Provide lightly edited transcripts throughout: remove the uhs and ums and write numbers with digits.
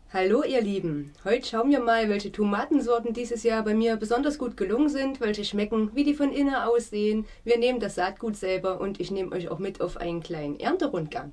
Hallo ihr Lieben, heute schauen wir mal, welche Tomatensorten dieses Jahr bei mir besonders gut gelungen sind, welche schmecken, wie die von innen aussehen. Wir nehmen das Saatgut selber und ich nehme euch auch mit auf einen kleinen Ernterundgang.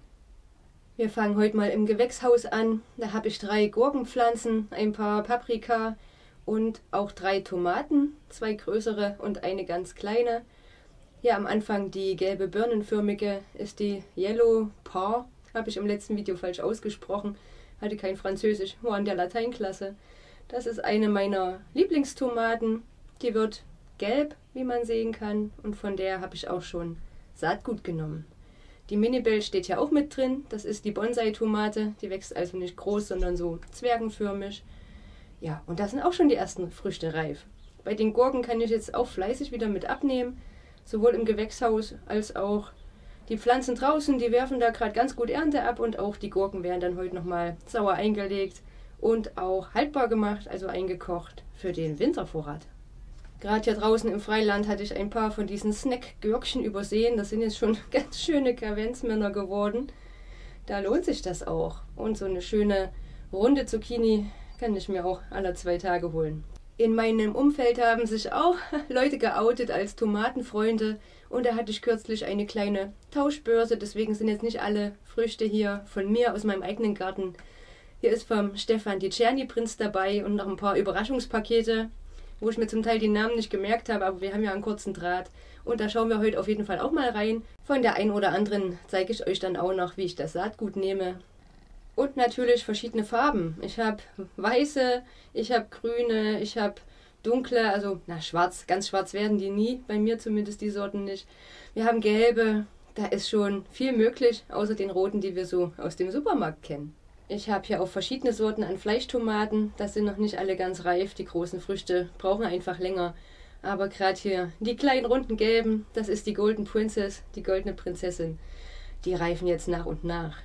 Wir fangen heute mal im Gewächshaus an. Da habe ich 3 Gurkenpflanzen, ein paar Paprika und auch 3 Tomaten, 2 größere und eine ganz kleine. Hier am Anfang die gelbe birnenförmige ist die Yellow Par, habe ich im letzten Video falsch ausgesprochen. Hatte kein Französisch, war in der Lateinklasse. Das ist eine meiner Lieblingstomaten. Die wird gelb, wie man sehen kann, und von der habe ich auch schon Saatgut genommen. Die Minibell steht hier auch mit drin. Das ist die Bonsai-Tomate. Die wächst also nicht groß, sondern so zwergenförmig. Ja, und da sind auch schon die ersten Früchte reif. Bei den Gurken kann ich jetzt auch fleißig wieder mit abnehmen, sowohl im Gewächshaus als auch die Pflanzen draußen, die werfen da gerade ganz gut Ernte ab, und auch die Gurken werden dann heute nochmal sauer eingelegt und auch haltbar gemacht, also eingekocht für den Wintervorrat. Gerade hier draußen im Freiland hatte ich ein paar von diesen Snack-Gürkchen übersehen. Das sind jetzt schon ganz schöne Kavenzmänner geworden. Da lohnt sich das auch. Und so eine schöne runde Zucchini kann ich mir auch alle 2 Tage holen. In meinem Umfeld haben sich auch Leute geoutet als Tomatenfreunde, und da hatte ich kürzlich eine kleine Tauschbörse, deswegen sind jetzt nicht alle Früchte hier von mir aus meinem eigenen Garten. Hier ist vom Stefan die Czerny-Prinz dabei und noch ein paar Überraschungspakete, wo ich mir zum Teil die Namen nicht gemerkt habe, aber wir haben ja einen kurzen Draht, und da schauen wir heute auf jeden Fall auch mal rein. Von der einen oder anderen zeige ich euch dann auch noch, wie ich das Saatgut nehme. Und natürlich verschiedene Farben. Ich habe weiße, ich habe grüne, ich habe dunkle, also schwarz, ganz schwarz werden die nie, bei mir zumindest die Sorten nicht. Wir haben gelbe, da ist schon viel möglich, außer den roten, die wir so aus dem Supermarkt kennen. Ich habe hier auch verschiedene Sorten an Fleischtomaten, das sind noch nicht alle ganz reif, die großen Früchte brauchen einfach länger. Aber gerade hier die kleinen runden gelben, das ist die Golden Princess, die goldene Prinzessin, die reifen jetzt nach und nach.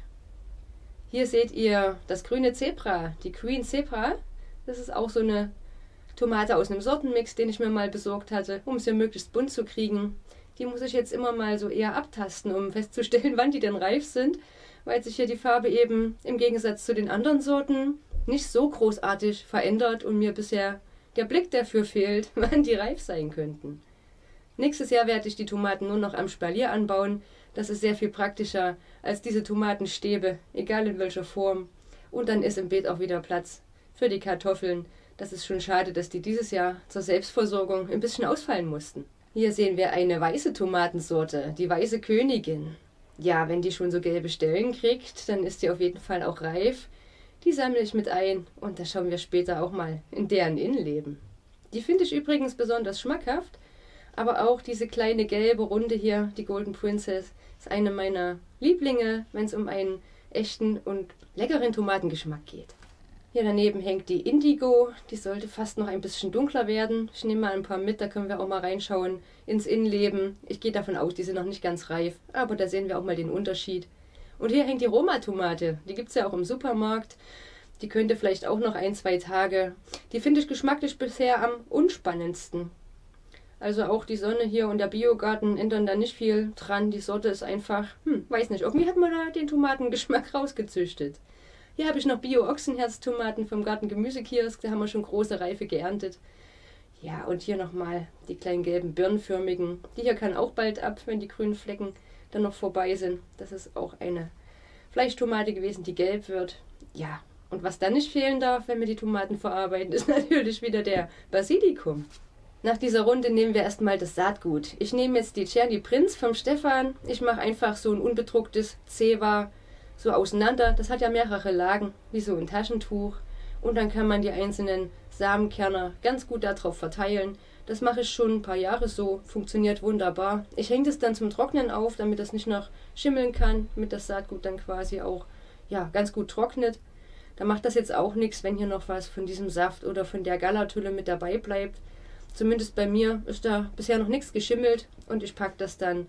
Hier seht ihr das grüne Zebra, die Queen Zebra. Das ist auch so eine Tomate aus einem Sortenmix, den ich mir mal besorgt hatte, um sie möglichst bunt zu kriegen. Die muss ich jetzt immer mal so eher abtasten, um festzustellen, wann die denn reif sind, weil sich hier die Farbe eben im Gegensatz zu den anderen Sorten nicht so großartig verändert und mir bisher der Blick dafür fehlt, wann die reif sein könnten. Nächstes Jahr werde ich die Tomaten nur noch am Spalier anbauen. Das ist sehr viel praktischer als diese Tomatenstäbe, egal in welcher Form. Und dann ist im Beet auch wieder Platz für die Kartoffeln. Das ist schon schade, dass die dieses Jahr zur Selbstversorgung ein bisschen ausfallen mussten. Hier sehen wir eine weiße Tomatensorte, die Weiße Königin. Ja, wenn die schon so gelbe Stellen kriegt, dann ist die auf jeden Fall auch reif. Die sammle ich mit ein, und da schauen wir später auch mal in deren Innenleben. Die finde ich übrigens besonders schmackhaft. Aber auch diese kleine gelbe Runde hier, die Golden Princess, ist eine meiner Lieblinge, wenn es um einen echten und leckeren Tomatengeschmack geht. Hier daneben hängt die Indigo, die sollte fast noch ein bisschen dunkler werden. Ich nehme mal ein paar mit, da können wir auch mal reinschauen ins Innenleben. Ich gehe davon aus, die sind noch nicht ganz reif, aber da sehen wir auch mal den Unterschied. Und hier hängt die Roma-Tomate, die gibt es ja auch im Supermarkt. Die könnte vielleicht auch noch 1, 2 Tage. Die finde ich geschmacklich bisher am unspannendsten. Also auch die Sonne hier und der Biogarten ändern da nicht viel dran. Die Sorte ist einfach, weiß nicht, irgendwie hat man da den Tomatengeschmack rausgezüchtet. Hier habe ich noch Bio-Ochsenherztomaten vom Garten Gemüsekiosk, da haben wir schon große Reife geerntet. Ja, und hier nochmal die kleinen gelben birnenförmigen. Die hier kann auch bald ab, wenn die grünen Flecken dann noch vorbei sind. Das ist auch eine Fleischtomate gewesen, die gelb wird. Ja, und was dann nicht fehlen darf, wenn wir die Tomaten verarbeiten, ist natürlich wieder der Basilikum. Nach dieser Runde nehmen wir erstmal das Saatgut. Ich nehme jetzt die Czerny-Prinz vom Stefan. Ich mache einfach so ein unbedrucktes Zewa so auseinander. Das hat ja mehrere Lagen, wie so ein Taschentuch. Und dann kann man die einzelnen Samenkerne ganz gut darauf verteilen. Das mache ich schon ein paar Jahre so, funktioniert wunderbar. Ich hänge das dann zum Trocknen auf, damit das nicht noch schimmeln kann, damit das Saatgut dann quasi auch ganz gut trocknet. Da macht das jetzt auch nichts, wenn hier noch was von diesem Saft oder von der Gallertülle mit dabei bleibt. Zumindest bei mir ist da bisher noch nichts geschimmelt, und ich packe das dann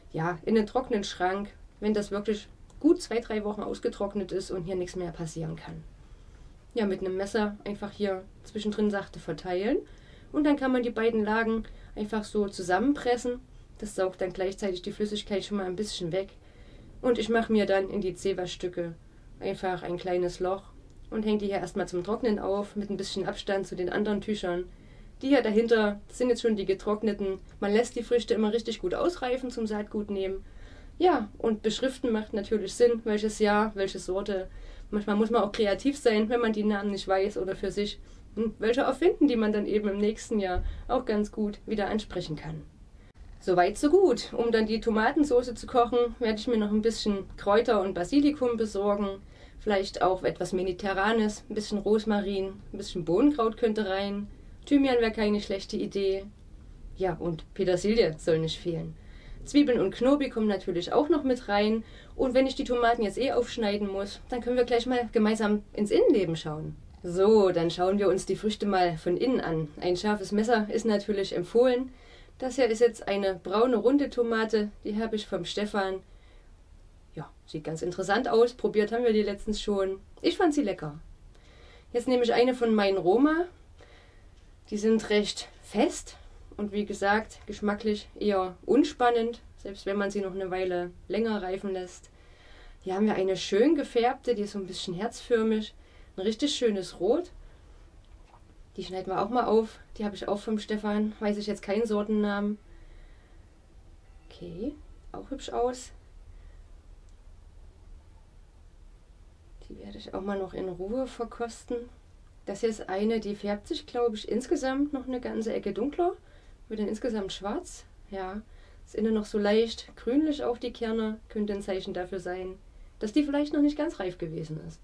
in den trockenen Schrank, wenn das wirklich gut 2, 3 Wochen ausgetrocknet ist und hier nichts mehr passieren kann. Ja, mit einem Messer einfach hier zwischendrin sachte verteilen, und dann kann man die beiden Lagen einfach so zusammenpressen. Das saugt dann gleichzeitig die Flüssigkeit schon mal ein bisschen weg, und ich mache mir dann in die Zewa-Stücke einfach ein kleines Loch und hänge die hier erstmal zum Trocknen auf, mit ein bisschen Abstand zu den anderen Tüchern. Die hier dahinter sind jetzt schon die getrockneten. Man lässt die Früchte immer richtig gut ausreifen zum Saatgut nehmen. Ja, und beschriften macht natürlich Sinn, welches Jahr, welche Sorte. Manchmal muss man auch kreativ sein, wenn man die Namen nicht weiß oder für sich welche erfinden, die man dann eben im nächsten Jahr auch ganz gut wieder ansprechen kann. Soweit so gut. Um dann die Tomatensauce zu kochen, werde ich mir noch ein bisschen Kräuter und Basilikum besorgen. Vielleicht auch etwas Mediterranes, ein bisschen Rosmarin, ein bisschen Bohnenkraut könnte rein. Thymian wäre keine schlechte Idee. Ja, und Petersilie soll nicht fehlen. Zwiebeln und Knobi kommen natürlich auch noch mit rein. Und wenn ich die Tomaten jetzt aufschneiden muss, dann können wir gleich mal gemeinsam ins Innenleben schauen. So, dann schauen wir uns die Früchte mal von innen an. Ein scharfes Messer ist natürlich empfohlen. Das hier ist jetzt eine braune runde Tomate, die habe ich vom Stefan. Ja, sieht ganz interessant aus. Probiert haben wir die letztens schon. Ich fand sie lecker. Jetzt nehme ich eine von meinen Roma. Die sind recht fest und wie gesagt, geschmacklich eher unspannend, selbst wenn man sie noch eine Weile länger reifen lässt. Hier haben wir eine schön gefärbte, die ist so ein bisschen herzförmig. Ein richtig schönes Rot. Die schneiden wir auch mal auf. Die habe ich auch vom Stefan. Weiß ich jetzt keinen Sortennamen. Okay, auch hübsch aus. Die werde ich auch mal noch in Ruhe verkosten. Das hier ist eine, die färbt sich, glaube ich, insgesamt noch eine ganze Ecke dunkler. Wird dann insgesamt schwarz. Ja, ist innen noch so leicht grünlich auch die Kerne. Könnte ein Zeichen dafür sein, dass die vielleicht noch nicht ganz reif gewesen ist.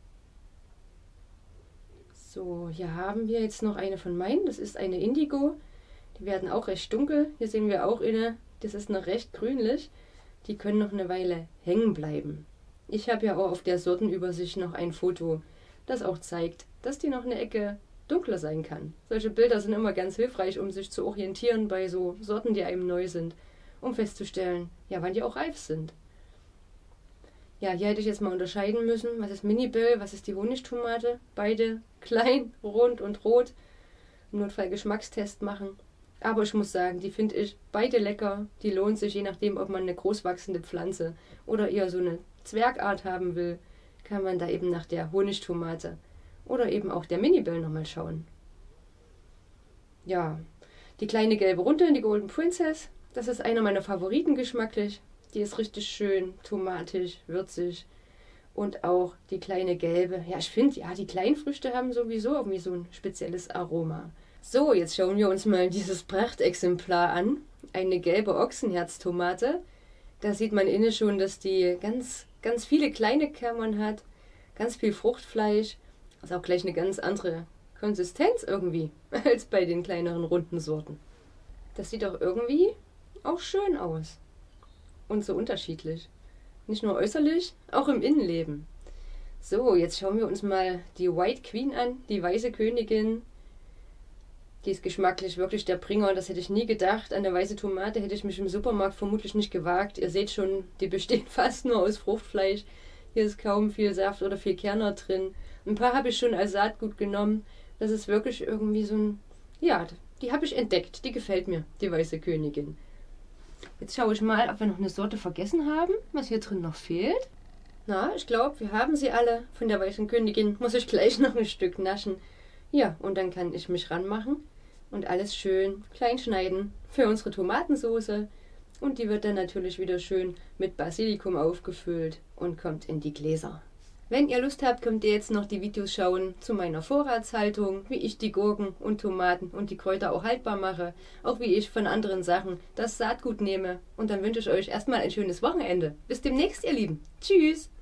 So, hier haben wir jetzt noch eine von meinen. Das ist eine Indigo. Die werden auch recht dunkel. Hier sehen wir auch eine, das ist noch recht grünlich. Die können noch eine Weile hängen bleiben. Ich habe ja auch auf der Sortenübersicht noch ein Foto, das auch zeigt, dass die noch eine Ecke dunkler sein kann. Solche Bilder sind immer ganz hilfreich, um sich zu orientieren bei so Sorten, die einem neu sind, um festzustellen, ja, wann die auch reif sind. Ja, hier hätte ich jetzt mal unterscheiden müssen, was ist Mini-Bell, was ist die Honigtomate. Beide klein, rund und rot. Im Notfall Geschmackstest machen. Aber ich muss sagen, die finde ich beide lecker. Die lohnt sich, je nachdem, ob man eine großwachsende Pflanze oder eher so eine Zwergart haben will, kann man da eben nach der Honigtomate oder eben auch der Mini-Bell nochmal schauen. Ja, die kleine gelbe Runde, die Golden Princess, das ist einer meiner Favoriten geschmacklich. Die ist richtig schön tomatisch, würzig. Und auch die kleine gelbe. Ja, ich finde, ja, die kleinen Früchte haben sowieso irgendwie so ein spezielles Aroma. So, jetzt schauen wir uns mal dieses Prachtexemplar an. Eine gelbe Ochsenherztomate. Da sieht man innen schon, dass die ganz viele kleine Kammern hat. Ganz viel Fruchtfleisch. Das ist auch gleich eine ganz andere Konsistenz irgendwie als bei den kleineren runden Sorten. Das sieht auch irgendwie auch schön aus. Und so unterschiedlich. Nicht nur äußerlich, auch im Innenleben. So, jetzt schauen wir uns mal die White Queen an, die weiße Königin. Die ist geschmacklich wirklich der Bringer, das hätte ich nie gedacht. An der weiße Tomate hätte ich mich im Supermarkt vermutlich nicht gewagt. Ihr seht schon, die besteht fast nur aus Fruchtfleisch. Hier ist kaum viel Saft oder viel Kerner drin. Ein paar habe ich schon als Saatgut genommen. Das ist wirklich irgendwie so ein... Ja, die habe ich entdeckt. Die gefällt mir, die weiße Königin. Jetzt schaue ich mal, ob wir noch eine Sorte vergessen haben, was hier drin noch fehlt. Na, ich glaube, wir haben sie alle. Von der weißen Königin muss ich gleich noch ein Stück naschen. Ja, und dann kann ich mich ranmachen und alles schön klein schneiden für unsere Tomatensauce. Und die wird dann natürlich wieder schön mit Basilikum aufgefüllt und kommt in die Gläser. Wenn ihr Lust habt, könnt ihr jetzt noch die Videos schauen zu meiner Vorratshaltung, wie ich die Gurken und Tomaten und die Kräuter auch haltbar mache, auch wie ich von anderen Sachen das Saatgut nehme. Und dann wünsche ich euch erstmal ein schönes Wochenende. Bis demnächst, ihr Lieben. Tschüss!